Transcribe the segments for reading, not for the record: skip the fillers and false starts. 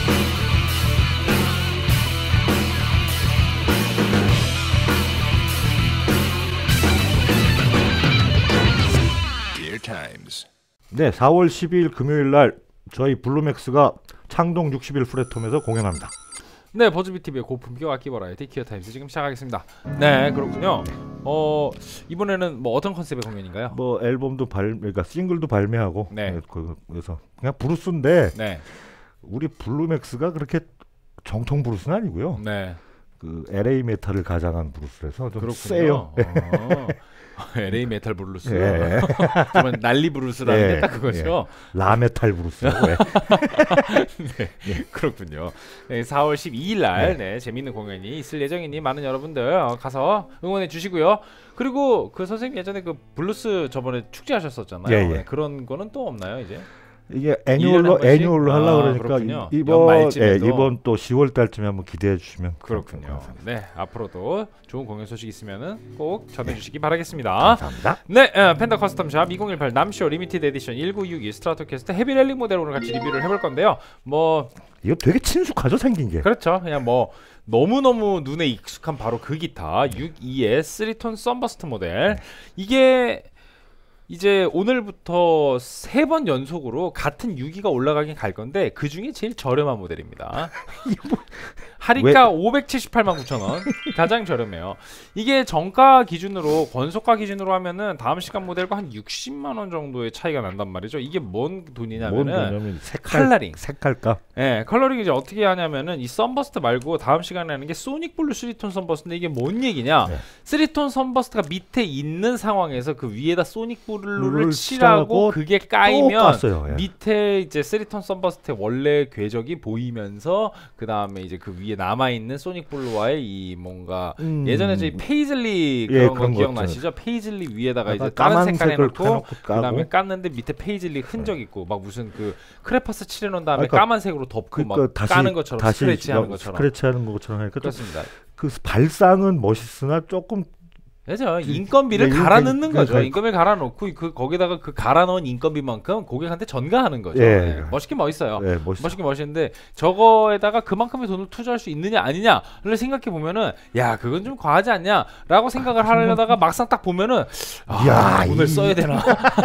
네, 4월 12일 금요일 날 저희 블루맥스가 창동 60일 프레톰에서 공연합니다. 네, 버즈비TV의 고품격 악기 버라이티 기어타임즈 지금 시작하겠습니다. 네, 그렇군요. 이번에는 뭐 어떤 컨셉의 공연인가요? 뭐 앨범도 그러니까 싱글도 발매하고 네. 그래서 그냥 브루스인데 네. 우리 블루맥스가 그렇게 정통 브루스는 아니고요. 네. 그 LA 메탈을 가장한 브루스라서 좀 그렇군요. 세요. LA 메탈 브루스. 예. 정말 난리 브루스라는 게 딱 그거죠. 라메탈 브루스라고. 네, 그렇군요. 네, 4월 12일 날 네, 재밌는 공연이 있을 예정이니 많은 여러분들 가서 응원해 주시고요. 그리고 그 선생님 예전에 그 블루스 저번에 축제 하셨었잖아요. 예. 네, 그런 거는 또 없나요, 이제? 이게 애니얼로 하려고 그러니까 이번 또 10월 달쯤에 한번 기대해 주시면 그렇군요. 네, 앞으로도 좋은 공연 소식 있으면은 꼭 전해 주시기 바라겠습니다. 감사합니다. 네, 팬더 커스텀샵 2018 남쇼 리미티드 에디션 1962 스트라토캐스트 헤비랠리 모델 오늘 같이 리뷰를 해볼 건데요. 뭐 이거 되게 친숙하죠, 생긴 게. 그렇죠. 그냥 뭐 너무너무 눈에 익숙한 바로 그 기타 62의 3톤 썬버스트 모델. 이게 이제 오늘부터 3번 연속으로 같은 6기가 올라가긴 갈 건데 그 중에 제일 저렴한 모델입니다. 할인가 578만 9천 원. 가장 저렴해요. 이게 정가 기준으로 권속가 기준으로 하면은 다음 시간 모델과 한 60만 원 정도의 차이가 난단 말이죠. 이게 뭔 돈이냐면은 컬러링. 색깔값. 네, 컬러링 이제 어떻게 하냐면은 이 썬버스트 말고 다음 시간에 하는 게 소닉 블루 3톤 썬버스트인데 이게 뭔 얘기냐? 3톤 썬버스트가 밑에 있는 상황에서 그 위에다 소닉 블루를 칠하고 그게 까이면 밑에 이제 3톤 썬버스트의 원래 궤적이 보이면서 그 다음에 이제 그 위에 남아있는 소닉 블루와의 이 뭔가 예전에 저희 페이즐리 그런 거 기억나시죠? 페이즐리 위에다가 이제 다른 색깔 해놓고 그 다음에 깠는데 밑에 페이즐리 흔적 있고 막 무슨 그 크레파스 칠해놓은 다음에 까만색으로 덮고 막 까는 것처럼 스크래치하는 것처럼 하니까 그렇습니다. 그 발상은 멋있으나 조금 그죠. 인건비를 갈아 넣는 거죠. 인건비를 갈아 놓고 거기다가 그 갈아 넣은 인건비만큼 고객한테 전가하는 거죠. 네. 멋있긴 멋있어요. 멋있긴 멋있는데 저거에다가 그만큼의 돈을 투자할 수 있느냐 아니냐를 생각해 보면은 야 그건 좀 과하지 않냐라고 생각을 하려다가 막상 딱 보면은 오늘 써야 되나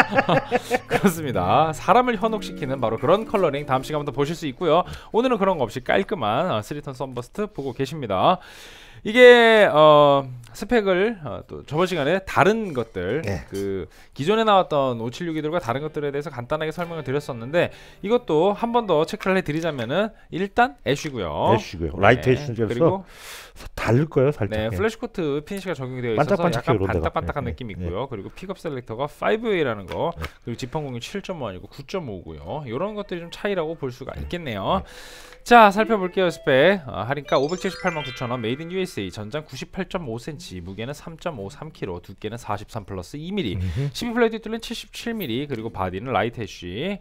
그렇습니다. 사람을 현혹시키는 바로 그런 컬러링 다음 시간부터 보실 수 있고요. 오늘은 그런 거 없이 깔끔한 3톤 썬버스트 보고 계십니다. 이게 스펙을 또 저번 시간에 다른 것들 그 기존에 나왔던 576이들과 다른 것들에 대해서 간단하게 설명을 드렸었는데 이것도 한 번 더 체크를 해드리자면은 일단 애쉬고요. 라이트 애쉬에서 그리고 다를 거예요, 살짝. 네, 플래시코트 피니시가 적용이 되어 있어서 약간 반딱반딱한 느낌이 있고요. 그리고 픽업 셀렉터가 5A라는 거, 그리고 지판 공유 7.5 아니고 9.5고요. 이런 것들이 좀 차이라고 볼 수가 있겠네요. 자, 살펴볼게요. 스펙 할인가 578만 9천 원, 메이드 인 USA, 전장 98.5cm, 무게는 3.53kg, 두께는 43 플러스 2mm, 12플레이트 뚫린 77mm, 그리고 바디는 라이트 애쉬,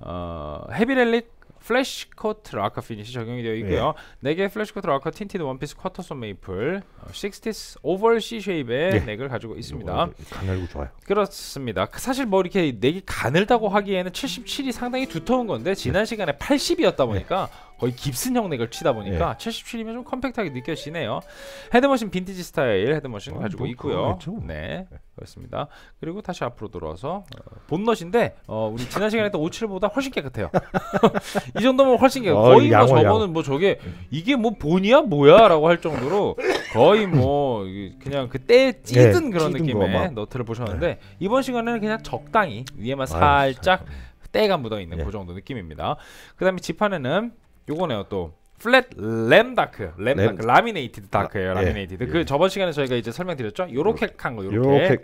헤비렐리 플래시코트 락커 피니시 적용이 되어 있고요. 4개의 플래시코트 락커 틴티드 원피스 쿼터손 메이플 60스 오벌 C 쉐입의 넥을 가지고 있습니다. 가늘고 좋아요. 그렇습니다. 사실 뭐 이렇게 넥이 가늘다고 하기에는 77이 상당히 두터운 건데 지난 시간에 80이었다 보니까 거의 깁슨형 넥을 치다 보니까 77이면 좀 컴팩트하게 느껴지네요. 헤드머신 빈티지 스타일 헤드머신 가지고 있고요. 네, 그렇습니다. 그리고 다시 앞으로 돌아서 본넛인데 우리 지난 시간에 했던 57보다 훨씬 깨끗해요. 이 정도면 훨씬 깨끗해요. 거의 뭐 저거는 뭐 저게 이게 뭐 본이야 뭐야 라고 할 정도로 거의 뭐 그냥 그때 찌든 그런 느낌의 너트를 보셨는데 이번 시간에는 그냥 적당히 위에만 살짝 때가 묻어있는 그 정도 느낌입니다. 그 다음에 지판에는 요거네요. 또 플랫 램다크 라미네이티드 다크예요. 라미네이티드. 그 저번 시간에 저희가 이제 설명드렸죠. 요렇게 칸 거,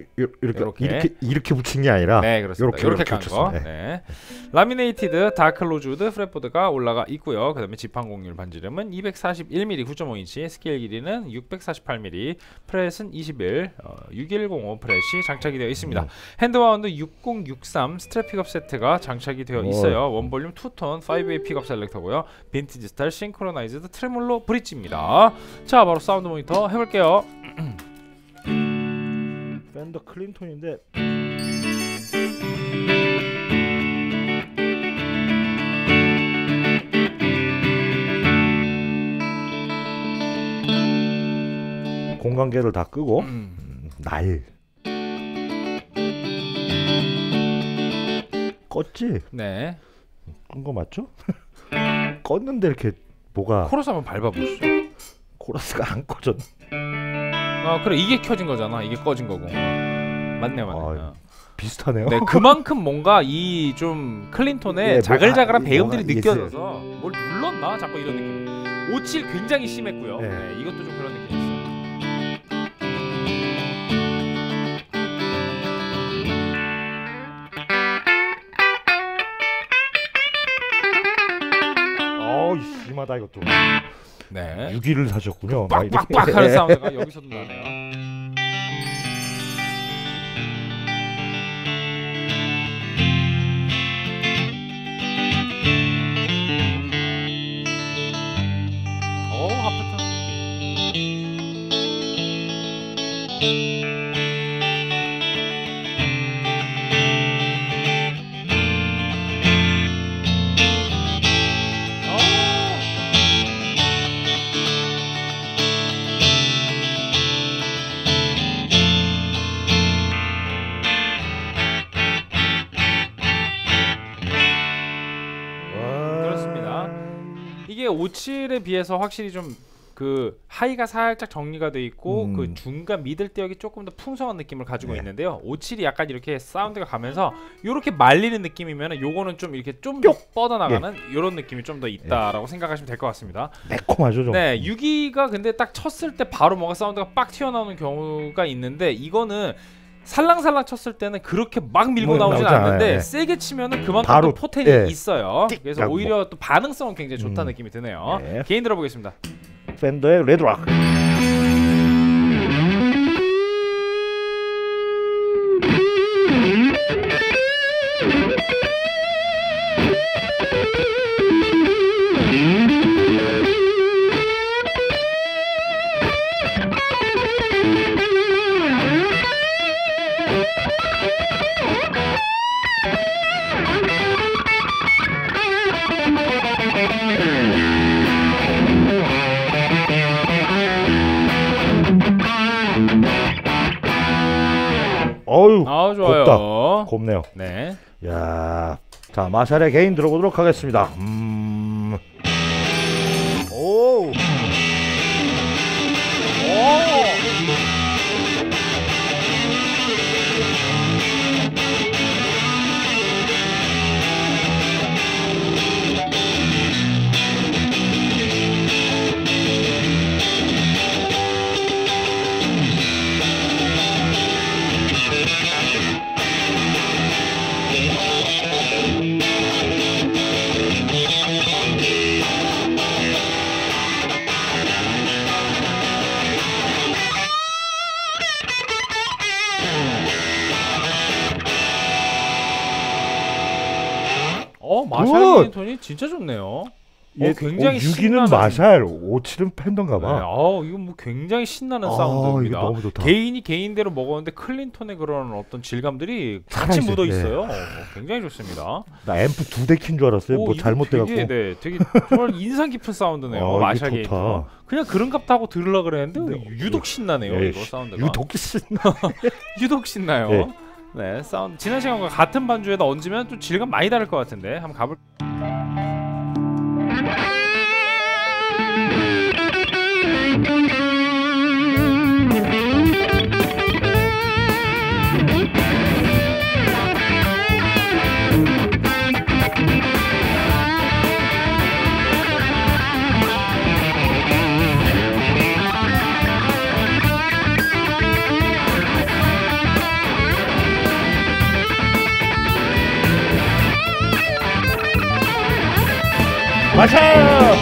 이렇게 붙인 게 아니라 네, 그렇습니다. 요렇게 칸 거. 네. 라미네이티드 다크 로즈우드 프렛보드가 올라가 있고요. 그다음에 지판 공률 반지름은 241mm 9.5인치, 스케일 길이는 648mm, 프렛은 21, 6105 프렛이 장착이 되어 있습니다. 핸드바운드 6063 스트랩 픽업 세트가 장착이 되어 있어요. 원볼륨 2톤 5A 픽업 셀렉터고요. 빈티지 스타일 싱크로나이즈드 트레몰로 브릿지입니다. 자, 바로 사운드 모니터 해볼게요. 밴더 클린톤인데 인간관계를 다 끄고 날 껐지? 네. 끈 거 맞죠? 껐는데 이렇게 뭐가 코러스 한번 밟아보시죠. 코러스가 안 꺼졌. 그래 이게 켜진 거잖아. 이게 꺼진 거고. 맞네. 비슷하네요. 네, 그만큼 뭔가 이 좀 클린톤의 자글자글한 배음들이 느껴져서 뭘 눌렀나? 자꾸 이런 느낌. 57 굉장히 심했고요. 네, 이것도 좀 그런 느낌이 있어요. 심하다 이것도. 네. 6위를 사셨군요. 빡빡빡 하는 사운드가 여기서도 나네요. 하프트. 이게 57에 비해서 확실히 좀 그 하이가 살짝 정리가 돼 있고 그 중간 미들 대역이 조금 더 풍성한 느낌을 가지고 있는데요. 57이 약간 이렇게 사운드가 가면서 요렇게 말리는 느낌이면은 요거는 좀 이렇게 좀 더 뻗어나가는 요런 느낌이 좀 더 있다라고 생각하시면 될 것 같습니다. 매콤하죠 좀. 네, 6위가 근데 딱 쳤을 때 바로 뭔가 사운드가 빡 튀어나오는 경우가 있는데 이거는 살랑살랑 쳤을 때는 그렇게 막 밀고 나오진 않는데 세게 치면은 그만큼 바로 포텐이 있어요. 그래서 오히려 또 반응성은 굉장히 좋다는 느낌이 드네요. 개인 들어보겠습니다. 팬더의 레드락. 어유, 좋아요. 곱다. 곱네요. 네. 야, 자 마샬의 개인 들어보도록 하겠습니다. 오. 마샬 클린톤이 진짜 좋네요. 굉장히 6위는 마샬, 57은 팬던가봐. 네, 이건 뭐 굉장히 신나는 사운드입니다. 너무 좋다. 개인이 개인대로 먹었는데 클린톤의 그런 어떤 질감들이 같이 묻어 있어요. 굉장히 좋습니다. 나 앰프 2대 킨 줄 알았어요. 뭐 잘못돼갖고. 되게 정말 인상 깊은 사운드네요. 마샬 개인. 그냥 그런갑다 하고 들으려 그랬는데 유독 신나네요. 이거 사운드가. 유독 신나요. 네, 사운드 지난 시간과 같은 반주에다 얹으면 좀 질감 많이 다를 것 같은데 한번 가볼. 마샬!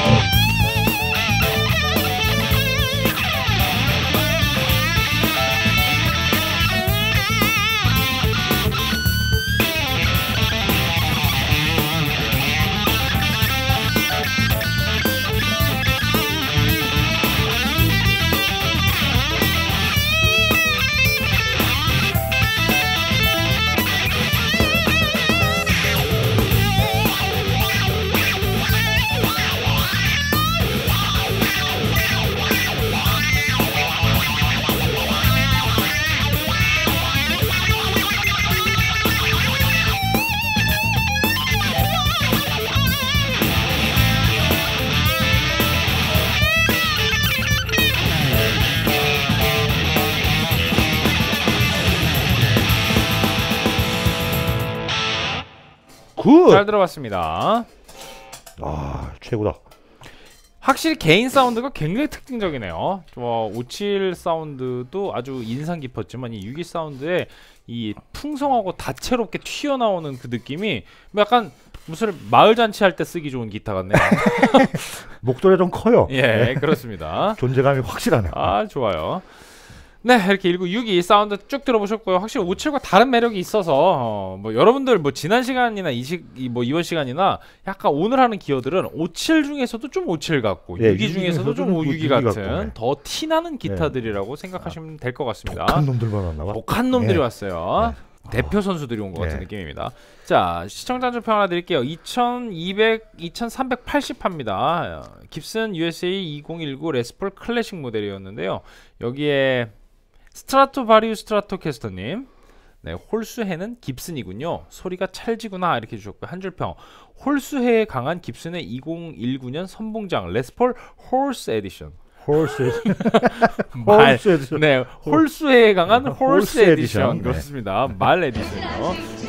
굿. 잘 들어봤습니다. 아, 최고다. 확실히 개인 사운드가 굉장히 특징적이네요. 57 사운드도 아주 인상 깊었지만 이 62 사운드의 이 풍성하고 다채롭게 튀어나오는 그 느낌이 약간 무슨 마을 잔치할 때 쓰기 좋은 기타 같네요. 목소리가 좀 커요. 예, 그렇습니다. 존재감이 확실하네요. 아, 좋아요. 네, 이렇게 1962 사운드 쭉 들어보셨고요. 확실히 57과 다른 매력이 있어서 뭐 여러분들 뭐 지난 시간이나 이번 시간이나 약간 오늘 하는 기어들은 57 중에서도 좀 57 같고 62 중에서도 좀 62 같은 더 티나는 기타들이라고 생각하시면 될 것 같습니다. 독한 놈들만 왔나 봐. 독한 놈들이 왔어요. 대표 선수들이 온 것 같은 느낌입니다. 자, 시청자 한줄평 하나 드릴게요. 2380합니다. 깁슨 USA 2019 레스폴 클래식 모델이었는데요. 여기에 스트라토바리우스 스트라토캐스터님, 네, 홀수해는 깁슨이군요. 소리가 찰지구나 이렇게 주셨고요. 한 줄평. 홀수해에 강한 깁슨의 2019년 선봉장 레스폴 홀스 에디션. 홀스 에디션. 네, 홀수해에 강한 홀스 에디션. 그렇습니다. 말 에디션이요.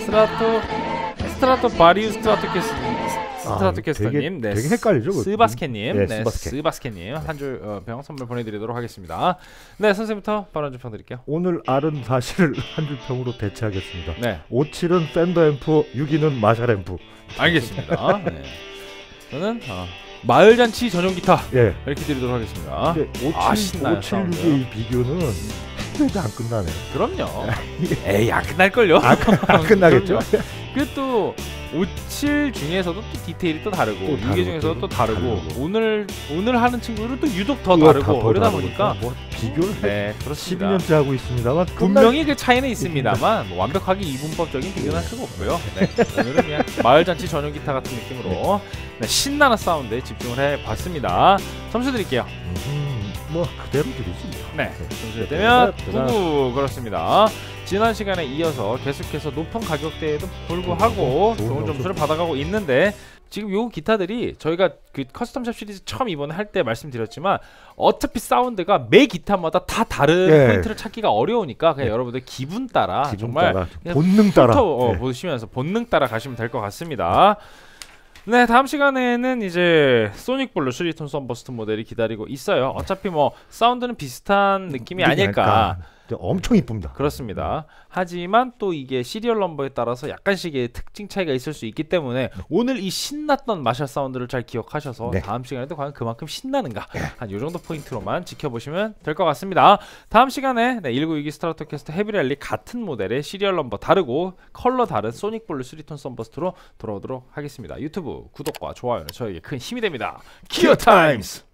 스트라토바리우스 스트라토캐스터님, 네, 되게 헷갈리죠. 스바스켓님, 네, 스바스켓님 한 줄 병 선물 보내드리도록 하겠습니다. 네, 선생님부터 바로 한 줄 평 드릴게요. 오늘 알은 사실을 한 줄 평으로 대체하겠습니다. 네, 57은 팬더 앰프, 62는 마샬 앰프. 알겠습니다. 네. 저는 마을 잔치 전용 기타 이렇게 드리도록 하겠습니다. 57, 62의 비교는 끝내지 안 끝나네. 그럼요. 에이, 안 끝날걸요? 안 끝나겠죠? 그또 57 중에서도 또 디테일이 또 다르고 62 중에서도 또 다르고 오늘 하는 친구들은 또 유독 더 다르고 그러다 보니까 뭐 비교를 네, 그렇습니다. 12년째 하고 있습니다만 분명히 그 차이는 있습니다만 뭐 완벽하게 이분법적인 비교는 할 수가 없고요. 네, 오늘은 그냥 마을잔치 전용 기타 같은 느낌으로 네, 신나는 사운드에 집중을 해봤습니다. 점수 드릴게요. 뭐 그대로 드리지. 네, 점수 되면 99. 그렇습니다. 지난 시간에 이어서 계속해서 높은 가격대에도 불구하고 좋은 점수를 받아가고 있는데, 지금 요 기타들이 저희가 그 커스텀샵 시리즈 처음 이번에 할 때 말씀드렸지만 어차피 사운드가 매 기타마다 다 다른 포인트를 찾기가 어려우니까 그냥 여러분들 기분 따라 정말 본능 따라 보시면서 본능 따라 가시면 될 것 같습니다. 네, 다음 시간에는 이제 소닉블루 3톤 썬버스트 모델이 기다리고 있어요. 어차피 뭐 사운드는 비슷한 느낌이 아닐까. 엄청 이쁩니다. 그렇습니다. 하지만 또 이게 시리얼 넘버에 따라서 약간씩의 특징 차이가 있을 수 있기 때문에 오늘 이 신났던 마샬 사운드를 잘 기억하셔서 다음 시간에도 과연 그만큼 신나는가 한 요 정도 포인트로만 지켜보시면 될 것 같습니다. 다음 시간에 1962 스트라토캐스터 헤비랠리 같은 모델의 시리얼 넘버 다르고 컬러 다른 소닉블루 3톤 썬버스트로 돌아오도록 하겠습니다. 유튜브 구독과 좋아요는 저에게 큰 힘이 됩니다. 기어 타임스!